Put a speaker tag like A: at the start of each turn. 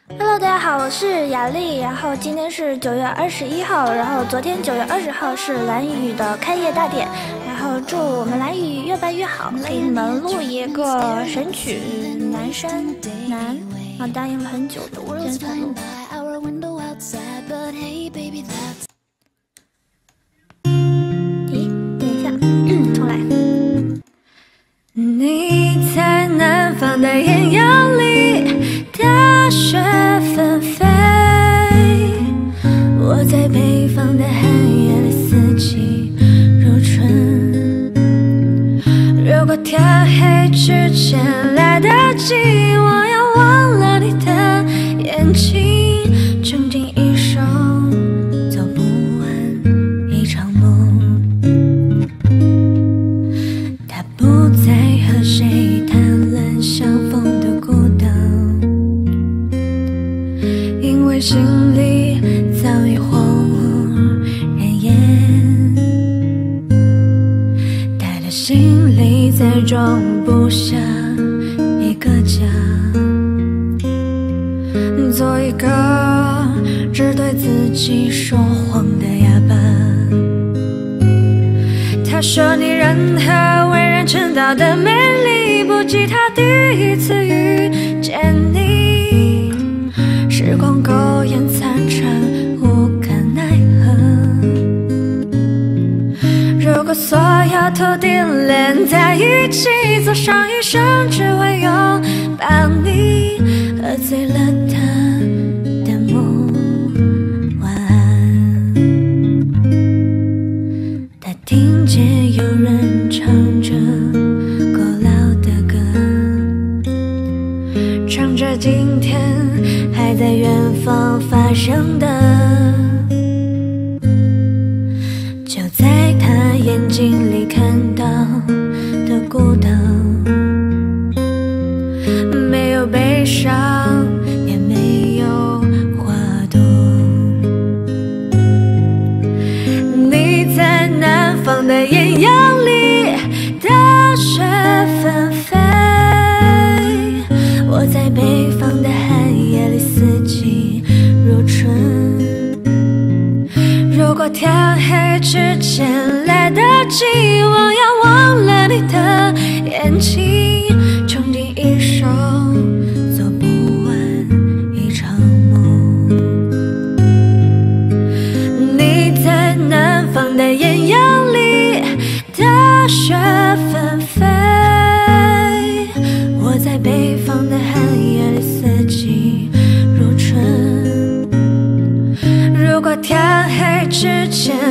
A: Hello， 大家好，我是雅丽。然后今天是9月21号，然后昨天9月20号是蓝雨的开业大典。然后祝我们蓝雨越办越好，给你们录一个神曲《南山南》，答应了很久的无人才录。等一下，重来。你在南方的艳阳里，大雪纷飞；我在北方的寒夜里，四季如春。如果天黑之前来得及，我要忘了你的眼睛，穷尽一生走不完一场梦。他不再和谁谈论相逢的孤岛，因为心里早已荒无人烟。他的心里再装不下一个家，做一个只对自己说谎的哑巴。他说你任何为人称道的美丽，不及他第一次遇见你。时光苟延残喘，无可奈何。如果所有头顶连在一起，走上一生只为拥抱你，喝醉了他的梦。晚安。他听见有人唱着古老的歌，唱着今天还在远方发生的，就在他眼睛里看到的孤岛，没有悲伤，也没有花朵。你在南方的艳阳里，大雪纷飞；我在北方的寒夜里，四季如春。如果天黑之前来得及，我要忘了你的眼睛，穷尽一生走不完一场梦。你在南方的艳阳里，大雪纷飞；我在北方的寒夜里，四季如春。如果天黑之前